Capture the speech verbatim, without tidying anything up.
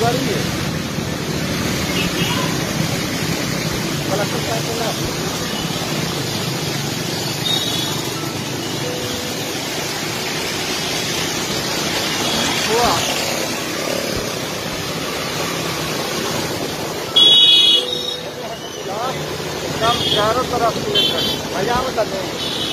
गाड़ी है कलेक्टर साहब हुआ चारों तरफ से भैया बता दें।